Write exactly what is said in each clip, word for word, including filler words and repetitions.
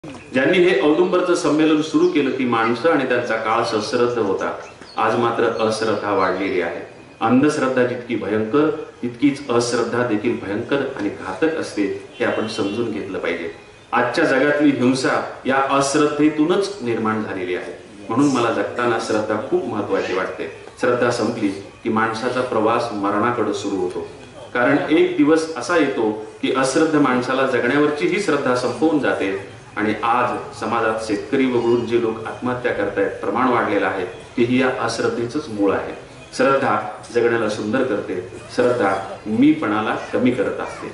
ज्यांनी हे औदुंबरचं संमेलन सुरू केलं ती माणसं आणि त्यांचा काळ सश्रद्ध होता. आज मात्र अश्रद्धा वाढलेली आहे. अंधश्रद्धा जितकी भयंकर तितकीच अश्रद्धा देखील भयंकर आणि घातक असते हे आपण समजून घेतलं पाहिजे. आजच्या जगातली हिंसा या अश्रद्धेतूनच निर्माण झालेली आहे. म्हणून मला जगताना श्रद्धा खूप महत्वाची वाटते. श्रद्धा संपली की माणसाचा प्रवास मरणाकडे सुरू होतो. कारण एक दिवस असा येतो की अश्रद्ध माणसाला जगण्यावरची ही श्रद्धा संपवून जाते. आणि आज समाजात शेतकरी वगळून जे लोक आत्महत्या करतायत प्रमाण वाढलेलं आहे तेही या अश्रद्धेचंच मूळ आहे. श्रद्धा जगण्याला सुंदर करते. श्रद्धा मीपणाला कमी करत असते.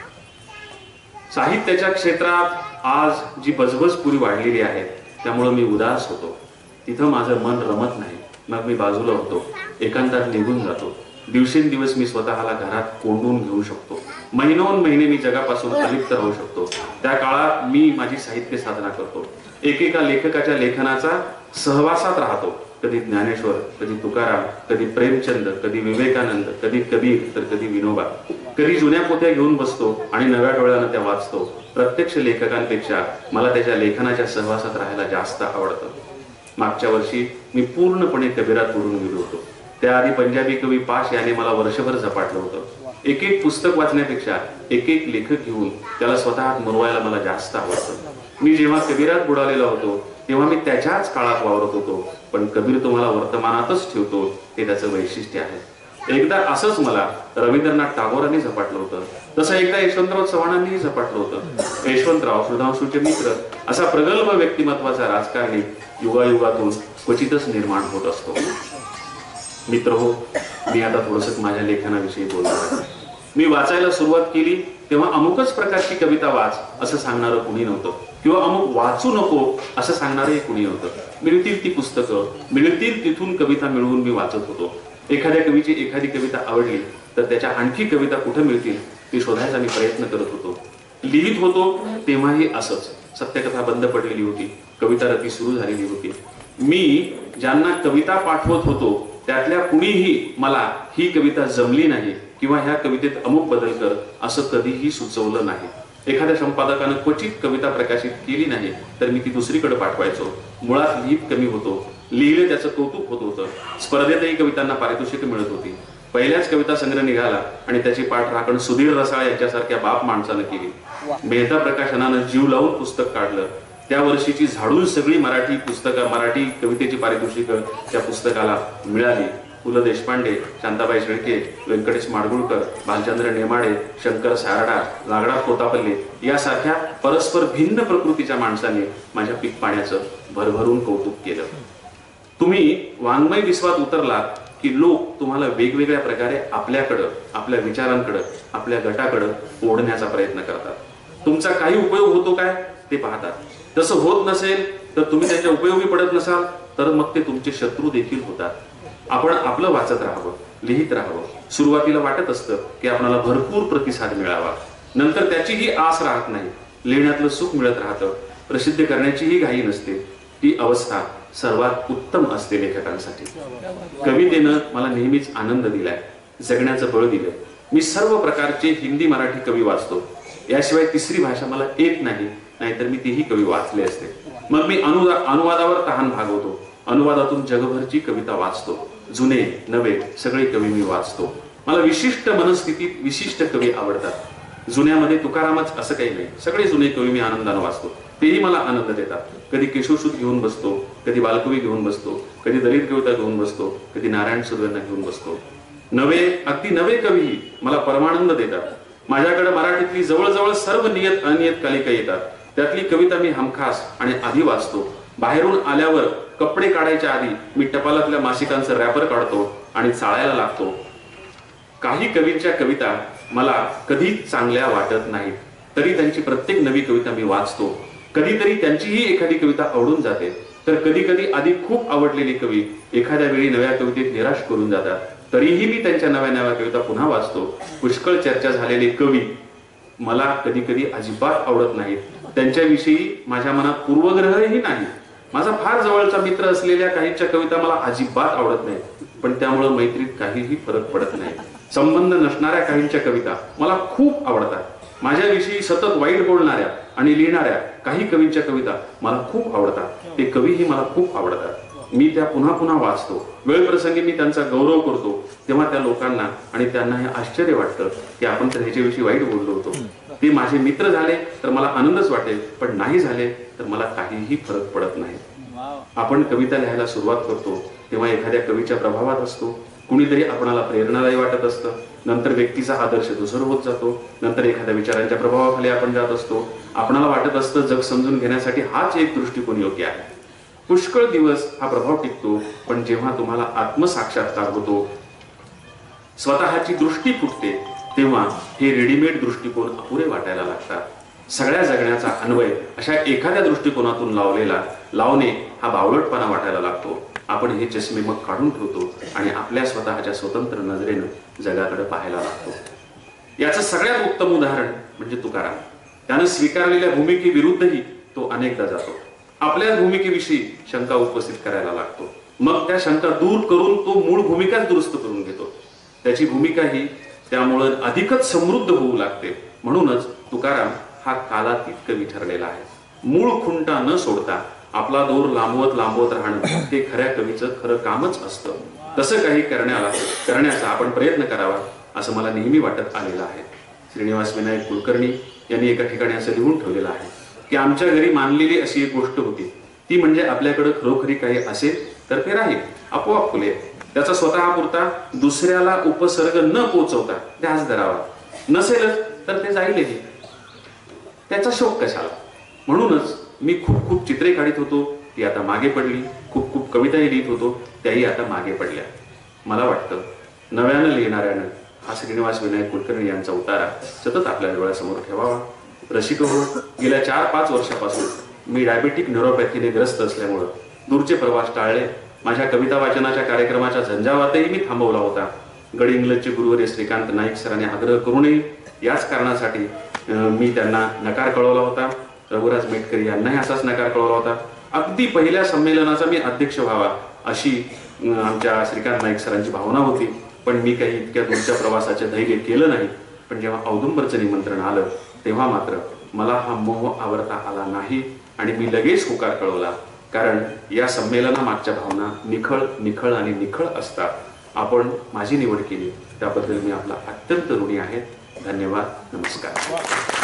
साहित्याच्या क्षेत्रात आज जी बजबज पुरी वाढलेली आहे त्यामुळे मी उदास होतो. तिथं माझं मन रमत नाही. मग मी बाजूला होतो, एकांतात निघून जातो. दिवसेंदिवस मी स्वतःला घरात कोंडून घेऊ शकतो. महिनोन महिने मी जगापासून अलिप्त राहू शकतो. त्या काळात मी माझी साहित्य साधना करतो. एकेका लेखकाच्या लेखनाचा सहवासात राहतो. कधी ज्ञानेश्वर, कधी तुकाराम, कधी प्रेमचंद, कधी विवेकानंद, कधी कबीर तर कधी विनोबा. कधी जुन्या पोथ्या घेऊन बसतो आणि नव्या डोळ्यानं त्या वाचतो. प्रत्यक्ष लेखकांपेक्षा मला त्याच्या लेखनाच्या सहवासात राहायला जास्त आवडतं. मागच्या वर्षी मी पूर्णपणे कबीरात बुडून गेलो होतो. त्याआधी पंजाबी कवी पाश याने मला वर्षभर झपाटलं होतं. एक एक पुस्तक वाचण्यापेक्षा एक एक लेखक घेऊन त्याला स्वतः मुरवायला मला जास्त आवडतं. मी जेव्हा कबीरात बुडालेला होतो तेव्हा मी त्याच्याच काळात वावरत होतो. पण कबीर तुम्हाला वर्तमानातच ठेवतो हे त्याचं वैशिष्ट्य आहे. एकदा असंच मला रवींद्रनाथ टागोरांनी झपाटलं होतं. तसं एकदा यशवंतराव चव्हाणांनीही झपाटलं होतं. यशवंतराव सुधांशूचे मित्र असा प्रगल्भ व्यक्तिमत्वाचा राजकारणी युगायुगातून क्वचितच निर्माण होत असतो. मित्र हो, मी आता थोडंसं माझ्या लेखनाविषयी बोलणार आहे. मी वाचायला सुरुवात केली तेव्हा अमुकच प्रकारची कविता वाच असं सांगणारं कुणी नव्हतं. किंवा अमुक वाचू नको असं सांगणारही कुणी नव्हतं. मिळतील ती पुस्तकं, मिळतील तिथून कविता मिळवून मी वाचत होतो. एखाद्या कवीची एखादी कविता आवडली तर त्याच्या आणखी कविता कुठे मिळतील ती शोधायचा मी प्रयत्न करत होतो. लिहित होतो तेव्हाही असंच. सत्यकथा बंद पडलेली होती. कविता रती सुरू झालेली होती. मी ज्यांना कविता पाठवत होतो त्यातल्या कुणीही मला ही कविता जमली नाही किंवा ह्या कवितेत अमुक बदल कर असं कधीही सुचवलं नाही. एखाद्या संपादकानं क्वचित कविता प्रकाशित केली नाही तर मी ती दुसरीकडे पाठवायचो. मुळात लिहित कमी होतो. लिहिलं त्याचं कौतुक होत होतं. स्पर्धेतही कवितांना पारितोषिक मिळत होती. पहिल्याच कविता संग्रह निघाला आणि त्याची पाठ राखण सुधीर रसाळ यांच्यासारख्या बाप माणसानं केली. मेहता प्रकाशनानं जीव लावून पुस्तक काढलं. त्या वर्षीची झाडून सगळी मराठी पुस्तकं, मराठी कवितेची पारितोषिकं त्या पुस्तकाला मिळाली. पु ल देशपांडे, शांताबाई शेळके, व्यंकटेश माडगुळकर, भालचंद्र नेमाडे, शंकर सारडा, लागडा खोतापल्ले यासारख्या परस्पर भिन्न प्रकृतीच्या माणसांनी माझ्या पीक पाण्याचं भरभरून कौतुक केलं. तुम्ही वाङ्मय विश्वात उतरलात की लोक तुम्हाला वेगवेगळ्या प्रकारे आपल्याकडं, आपल्या विचारांकडं, आपल्या गटाकडं ओढण्याचा प्रयत्न करतात. तुमचा काही उपयोग होतो काय ते पाहतात. तसं होत नसेल तर तुम्ही त्याच्या उपयोगी पडत नसाल तर मग ते तुमचे शत्रू देखील होतात. आपण आपलं वाचत राहावं, लिहित राहावं. सुरुवातीला वाटत असतं की आपल्याला भरपूर प्रतिसाद मिळावा. नंतर त्याचीही आस राहत नाही. लिहिण्यातलं सुख मिळत राहतं. प्रसिद्ध करण्याचीही घाई नसते. ती अवस्था सर्वात उत्तम असते लेखकांसाठी. कवितेनं मला नेहमीच आनंद दिलाय, जगण्याचं बळ दिलंय. मी सर्व प्रकारचे हिंदी मराठी कवी वाचतो. याशिवाय तिसरी भाषा मला येत नाही, नाहीतर मी तीही कवी वाचले असते. मग मी अनुदा अनुवादावर तहान भागवतो. अनुवादातून जगभरची कविता वाचतो. जुने नवे सगळे कवी मी वाचतो. मला विशिष्ट मनस्थितीत विशिष्ट कवी आवडतात. जुन्यामध्ये तुकारामच असं काही नाही. सगळे जुने कवी मी आनंदानं वाचतो. तेही मला आनंद देतात. कधी केशवसूत घेऊन बसतो, कधी बालकवी घेऊन बसतो, कधी दलित कविता घेऊन बसतो, कधी नारायण सुर्वेंना घेऊन बसतो. नवे अगदी नवे कवीही मला परमानंद देतात. माझ्याकडे मराठीतली जवळजवळ सर्व नियत अनियत कालिका येतात. त्यातली कविता मी हमखास आणि आधी वाचतो. बाहेरून आल्यावर कपडे काढायच्या आधी मी टपालातल्या मासिकांचं रॅपर काढतो आणि चाळायला लागतो. काही कवींच्या कविता मला कधी चांगल्या वाटत नाहीत तरी त्यांची प्रत्येक नवी कविता मी वाचतो. कधीतरी त्यांचीही एखादी कविता आवडून जाते तर कधी कधी आधी खूप आवडलेली कवी एखाद्या वेळी नव्या कवितेत निराश करून जातात. तरीही मी त्यांच्या नव्या नव्या कविता पुन्हा वाचतो. पुष्कळ चर्चा झालेले कवी मला कधी कधी अजिबात आवडत नाहीत. त्यांच्याविषयी माझ्या मनात पूर्वग्रहही नाही. माझा फार जवळचा मित्र असलेल्या काहींच्या कविता मला अजिबात आवडत नाहीत. पण त्यामुळे मैत्रीत काहीही फरक पडत नाही. संबंध नसणाऱ्या काहींच्या कविता मला खूप आवडतात. माझ्याविषयी सतत वाईट बोलणाऱ्या आणि लिहिणाऱ्या काही कवींच्या कविता मला खूप आवडतात. ते कवीही मला खूप आवडतात. मी त्या पुन्हा पुन्हा वाचतो. वेळ प्रसंगी मी त्यांचा गौरव करतो. तेव्हा त्या लोकांना आणि त्यांना हे आश्चर्य वाटतं की आपण तर ह्याच्याविषयी वाईट बोललो होतो. ते माझे मित्र झाले तर मला आनंदच वाटेल, पण नाही झाले तर मला काहीही फरक पडत नाही. आपण कविता लिहायला सुरुवात करतो तेव्हा एखाद्या कवीच्या प्रभावात असतो. कुणीतरी आपणाला प्रेरणादायी वाटत असतं. नंतर व्यक्तीचा आदर्श दुसर होत जातो. नंतर एखाद्या विचारांच्या प्रभावाखाली आपण जात असतो. आपणाला वाटत असतं जग समजून घेण्यासाठी हाच एक दृष्टिकोन योग्य आहे. पुष्कळ दिवस हा प्रभाव टिकतो, पण जेव्हा तुम्हाला आत्मसाक्षात्कार होतो, स्वतःची दृष्टी फुटते, तेव्हा हे रेडीमेड दृष्टिकोन अपुरे वाटायला लागतात. सगळ्या जगण्याचा अन्वय अशा एखाद्या दृष्टिकोनातून लावलेला लावणे हा बावळटपणा वाटायला लागतो. आपण हे चष्मे मग काढून ठेवतो आणि आपल्या स्वतःच्या स्वतंत्र नजरेनं जगाकडे पाहायला लागतो. याचं सगळ्यात उत्तम उदाहरण म्हणजे तुकाराम. त्यानं स्वीकारलेल्या भूमिकेविरुद्धही तो अनेकदा जातो. आपल्या भूमिकेविषयी शंका उपस्थित करायला लागतो. मग त्या शंका दूर करून तो मूळ भूमिकाच दुरुस्त करून घेतो. त्याची भूमिका ही त्यामुळे अधिकच समृद्ध होऊ लागते. म्हणूनच तुकाराम हा कालातीत कवी ठरलेला आहे. मूळ खुंटा न सोडता आपला दोर लांबवत लांबवत राहणं हे खऱ्या कवीचं खरं कामच असतं. तसं काही करण्याला करण्याचा आपण प्रयत्न करावा असं मला नेहमी वाटत आलेलं आहे. श्रीनिवास विनायक कुलकर्णी यांनी एका ठिकाणी असं लिहून ठेवलेलं आहे की आमच्या घरी मानलेली अशी एक गोष्ट होती, ती म्हणजे आपल्याकडे खरोखरी काही असेल तर ते राहील, आपोआप फुले. त्याचा स्वतःपुरता दुसऱ्याला उपसर्ग न पोचवता ध्यास धरावा. नसेलच तर ते जाईलही, त्याचा शोक कशाला. म्हणूनच मी खूप खूप चित्रे काढत होतो, ती आता मागे पडली. खूप खूप कविताही लिहित होतो, त्याही आता मागे पडल्या. मला वाटतं नव्यानं लिहिणाऱ्यानं हा श्रीनिवास विनायक कुलकर्णी यांचा उतारा सतत आपल्या डोळ्यासमोर ठेवावा. रसिक हो, गेल्या चार पाच वर्षापासून मी डायबेटिक न्यूरोपॅथीने ग्रस्त असल्यामुळं दूरचे प्रवास टाळले. माझ्या कविता वाचनाच्या कार्यक्रमाच्या झंझावातही मी थांबवला होता. गड इंग्लजचे गुरुवर्य श्रीकांत नाईक सरांनी आग्रह करूनही याच कारणासाठी मी त्यांना नकार कळवला होता. रघुराज मेटकरी यांनाही असाच नकार कळवला होता. अगदी पहिल्या संमेलनाचा मी अध्यक्ष व्हावा अशी आमच्या श्रीकांत नाईक सरांची भावना होती, पण मी काही इतक्या दूरच्या प्रवासाचे धैर्य केलं नाही. पण जेव्हा औदुंबरचं निमंत्रण आलं तेव्हा मात्र मला हा मोह आवरता आला नाही आणि मी लगेच होकार कळवला. कारण या संमेलनामागच्या भावना निखळ निखळ आणि निखळ असतात. आपण माझी निवड केली त्याबद्दल मी आपला अत्यंत ऋणी आहे. धन्यवाद. नमस्कार.